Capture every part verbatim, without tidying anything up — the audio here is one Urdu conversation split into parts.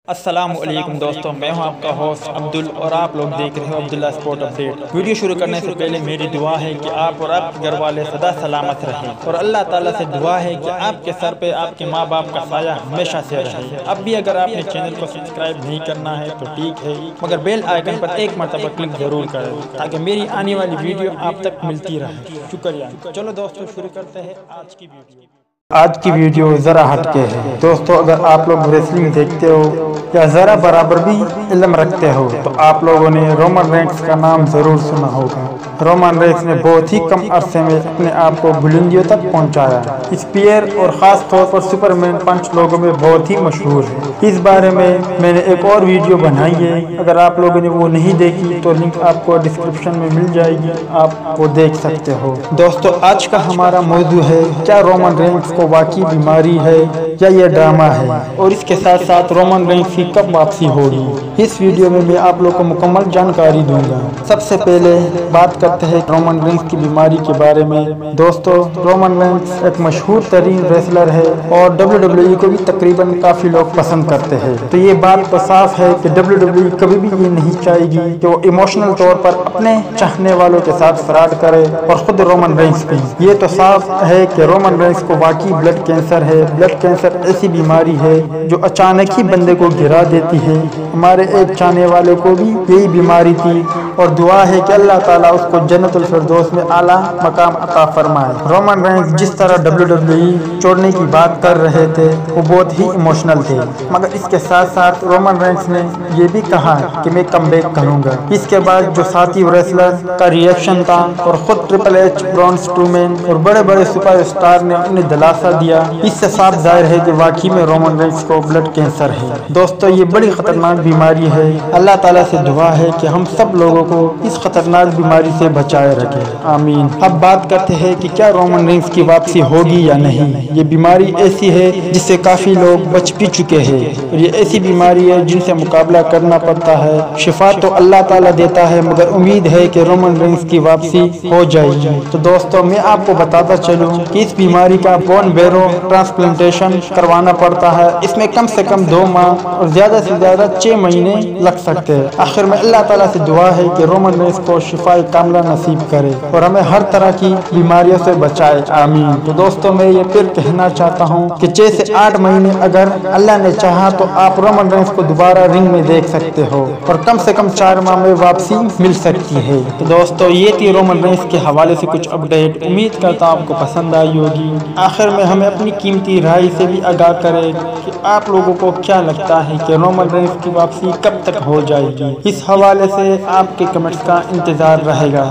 السلام علیکم دوستوں، میں ہوں آپ کا ہوسٹ عبدل اور آپ لوگ دیکھ رہے ہو عبداللہ اسپورٹ اپڈیٹ۔ ویڈیو شروع کرنے سے پہلے میری دعا ہے کہ آپ اور آپ کے گھر والے سدا سلامت رہیں، اور اللہ تعالیٰ سے دعا ہے کہ آپ کے سر پہ آپ کے ماں باپ کا سایہ ہمیشہ سے رہے۔ اب بھی اگر آپ نے چینل کو سبسکرائب نہیں کرنا ہے تو ٹھیک ہے، مگر بیل آئیکن پر ایک مرتبہ کلک ضرور کریں تاکہ میری آنے والی ویڈیو آپ تک ملتی رہے۔ شکریہ۔ چلو دوستوں شروع کرتے ہیں آج کی ویڈیو۔ آج کی ویڈیو ذرا ہٹ کے ہے دوستو، اگر آپ لوگ ریسلنگ دیکھتے ہو یا ذرا برابر بھی علم رکھتے ہو تو آپ لوگوں نے رومن رینز کا نام ضرور سنا ہوگا۔ رومن رینز نے بہت ہی کم عرصے میں اپنے آپ کو بلندیوں تک پہنچایا۔ اسپیئر اور خاص طور پر سپرمین پنچ لوگوں میں بہت ہی مشہور ہے۔ اس بارے میں میں نے ایک اور ویڈیو بنائی ہے، اگر آپ لوگوں نے وہ نہیں دیکھی تو لنک آپ کو ڈسکرپشن میں مل جائے گی، آپ وہ دیکھ سکتے ہو۔ دوستو آج کا ہمارا موضوع ہے کیا رومن رینز کو واقعی بیماری ہے یا یہ ڈرامہ ہے، اور اس کے ساتھ ساتھ رومن رینز کی کب واپسی ہوگی۔ اس ویڈیو میں میں آپ لوگوں کو مکمل جانکاری دوں گا۔ سب سے پہلے بات کرتے ہیں رومن رینز کی بیماری کے بارے میں۔ دوستو رومن رینز ایک مشہور ترین ریسلر ہے اور ڈبلیو ڈبلیو ای کو بھی تقریباً کافی لوگ پسند کرتے ہیں، تو یہ بات تو صاف ہے کہ ڈبلیو ڈبلیو ای کبھی بھی یہ نہیں چاہے گی کہ وہ ایموشنل طور پر اپنے چاہنے والوں کے ساتھ فراڈ کرے، اور خود رومن رینز بھی۔ یہ تو صاف ہے کہ رومن رینز کو واقعی بلڈ کینسر ہے۔ بلڈ کینسر ایسی بیماری ہے جو اچانک ہی بندے کو گرا دیتی ہے۔ ہمارے ایک چاہنے والے کو بھی یہی بیماری تھی، اور دعا ہے کہ اللہ تعالیٰ اس کو جنت الفردوس میں اعلیٰ مقام عطا فرمائے۔ رومن رینز جس طرح ڈبلیو ڈبلیو ای چھوڑنے کی بات کر رہے تھے وہ بہت ہی ایموشنل تھے، مگر اس کے ساتھ ساتھ رومن رینز نے یہ بھی کہا کہ میں کم بیک کروں گا۔ اس کے بعد جو ساتھی ریسلر کا ریئیکشن تھا، اور خود ٹرپل ایچ، برون اسٹرومین اور بڑے بڑے سپر اسٹار نے انہیں دلاسا دیا، اس سے صاف ظاہر ہے کہ واقعی میں رومن رینز کو بلڈ کینسر ہے۔ دوستو یہ بڑی خطرناک بیماری ہے، اللہ تعالیٰ سے دعا ہے کہ ہم سب لوگوں کو اس خطرناک بیماری سے بچائے رکھے، آمین۔ اب بات کرتے ہیں کہ کیا رومن رینز کی واپسی ہوگی یا نہیں۔ یہ بیماری ایسی ہے جس سے کافی لوگ بچ بھی چکے ہیں، اور یہ ایسی بیماری ہے جن سے مقابلہ کرنا پڑتا ہے۔ شفا تو اللہ تعالیٰ دیتا ہے، مگر امید ہے کہ رومن رینز کی واپسی ہو جائے گی۔ تو دوستو میں آپ کو بتاتا چلوں کہ اس بیماری کا بون بیرو ٹرانسپلانٹیشن کروانا پڑتا ہے۔ اس میں کم سے کم دو ماہ اور زیادہ سے زیادہ چھ مہینے لگ سکتے ہیں۔ آخر میں اللہ تعالیٰ سے دعا ہے کہ رومن رینز کو شفا کاملہ نصیب کرے اور ہمیں ہر طرح کی بیماریوں سے بچائے، آمین۔ تو دوستو میں یہ پھر کہنا چاہتا ہوں کہ چھ سے آٹھ مہینے اگر اللہ نے چاہا تو آپ رومن رینز کو دوبارہ رنگ میں دیکھ سکتے ہو، اور کم سے کم چار ماہ میں واپسی مل سکتی ہے۔ تو دوستو یہ تھی رومن رینز کے حوالے سے کچھ اپڈیٹ، امید کرتا ہوں آپ کو پسند آئی ہوگی۔ آخر میں ہمیں اپنی قیمتی رائے سے بھی آگاہ کرے کہ آپ لوگوں کو کیا لگتا ہے کہ رومن رینز کی واپسی کب تک ہو جائے گی۔ اس حوالے سے آپ کے کمنٹس کا انتظار رہے گا۔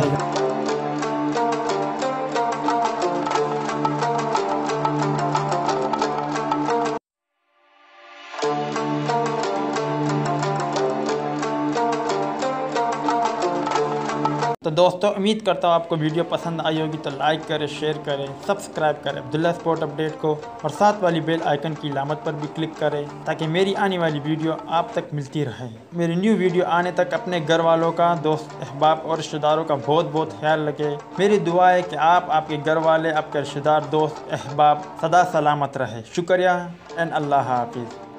تو دوستو امید کرتا ہوں آپ کو ویڈیو پسند آئی ہوگی، تو لائک کریں، شیئر کریں، سبسکرائب کریں عبداللہ اسپورٹ اپڈیٹ کو، اور ساتھ والی بیل آئیکن کی علامت پر بھی کلک کریں تاکہ میری آنے والی ویڈیو آپ تک ملتی رہے۔ میری نیو ویڈیو آنے تک اپنے گھر والوں کا، دوست احباب اور رشتہ داروں کا بہت بہت خیال رکھیں۔ میری دعا ہے کہ آپ، آپ کے گھر والے، آپ کے رشتہ دار، دوست احباب سدا سلامت رہے۔ شکریہ، ان اللہ حافظ۔